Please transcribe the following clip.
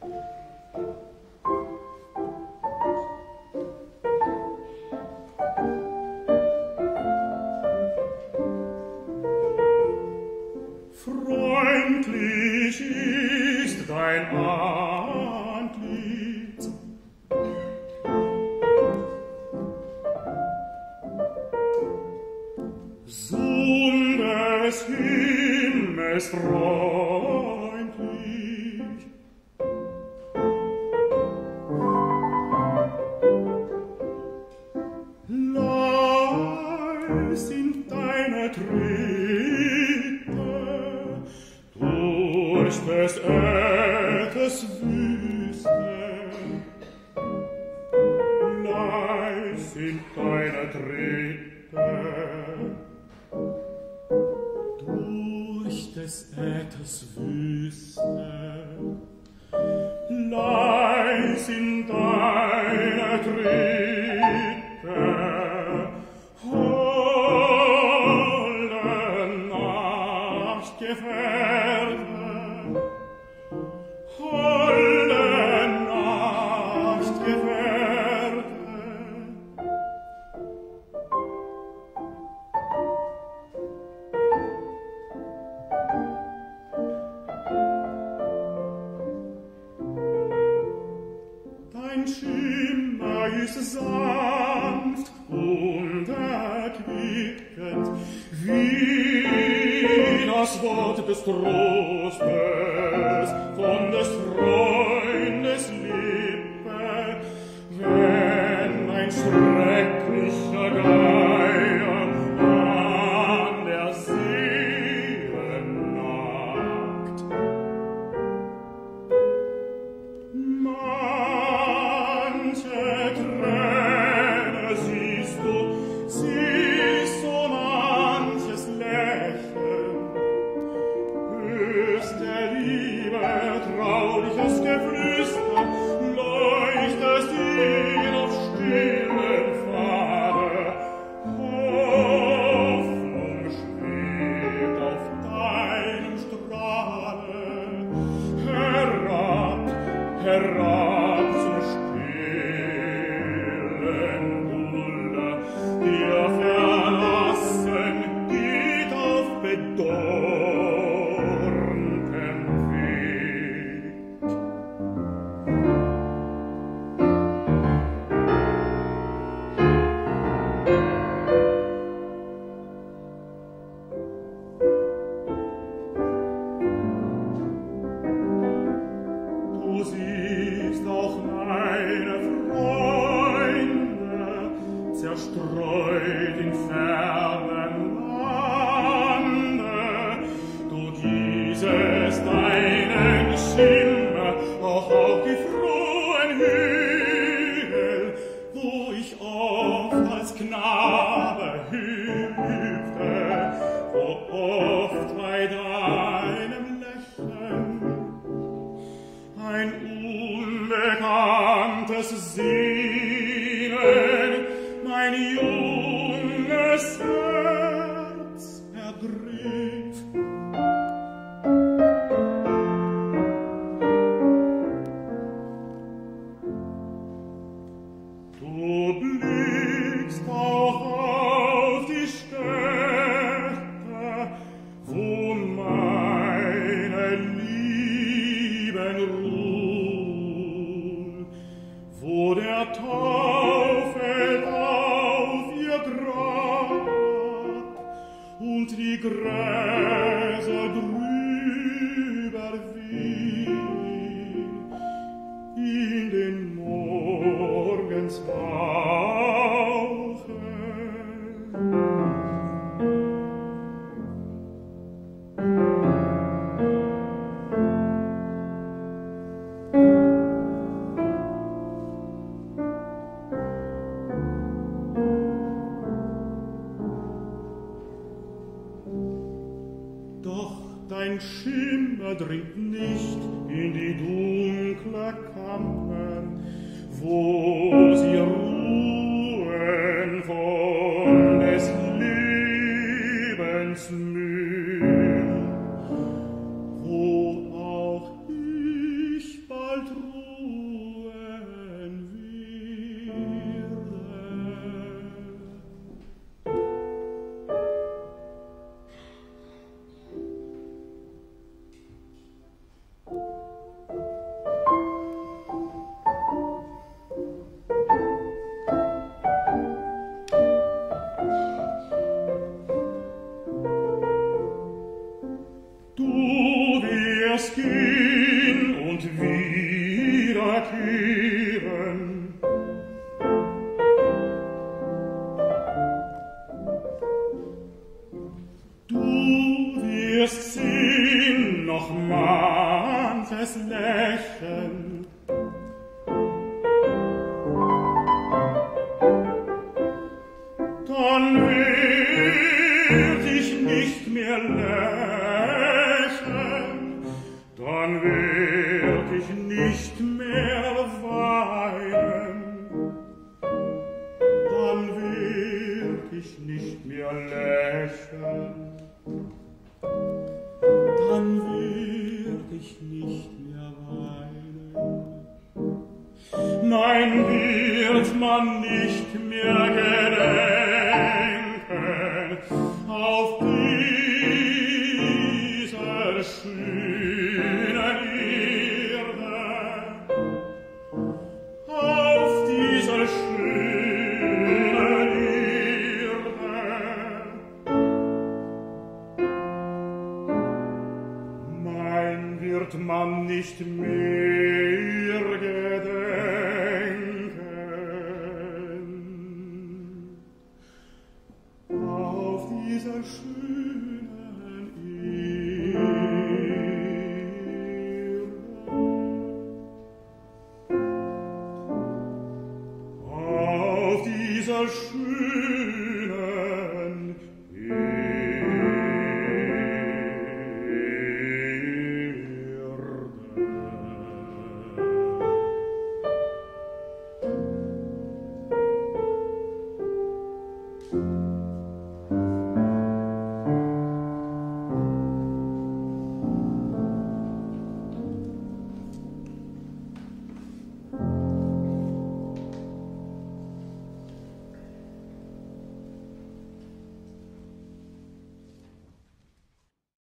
Freundlich ist dein Antlitz, Sohn des Himmels freundlich. Leis sind deine Tritte durch des Äthers Wüste. Leis sind deine Tritte durch des Äthers Wüste. Leis in deine Tritte, holde Nachtgefährte, holde Nachtgefährte. Dein Schimmer ist sanft und erquickend, wie das Wort des Trostes von des Freundes Lippe, wenn ein schrecklicher Geier an der Seele nagt. Manche Träne siehst du manches Lächeln, hörst der Liebe trauliches Geflüster, leuchtest ihn auf stillen Pfade. Hoffnung schwebt auf deinem Strahle, herab zum stillen Dulde, der verlassen geht auf bedorntem Weg. Du siehst auch meine Freunde zerstreut in fernen Lande. Du gießest deinen Schimmer auch auf die frohen Hügel, wo ich oft als Knabe hüpfte, wo oft bei deinem Lächeln ein unbekanntes Sehnen mein junges Herz ergriff. Du blickst auch auf die Städte, wo meine Lieben ruhen, wo der Tau fällt auf ihr Grab und die Gräser drüber wehen in den Morgenshauchen. Doch dein Schimmer dringt nicht in die dunkle Kammer, wo sie ruhen von des Lebens Mühe, wo auch ich bald Du wirst gehen und wiederkehren. Du wirst sehen noch manches Lächeln. Dann werd ich nicht mehr lächeln, dann werd ich nicht mehr weinen, dann werd ich nicht mehr lächeln, dann werd ich nicht mehr weinen. Nein, wird man nicht mehr gedenken auf dieser schönen Erde, auf dieser schönen Erde. Nein, wird man nicht mehr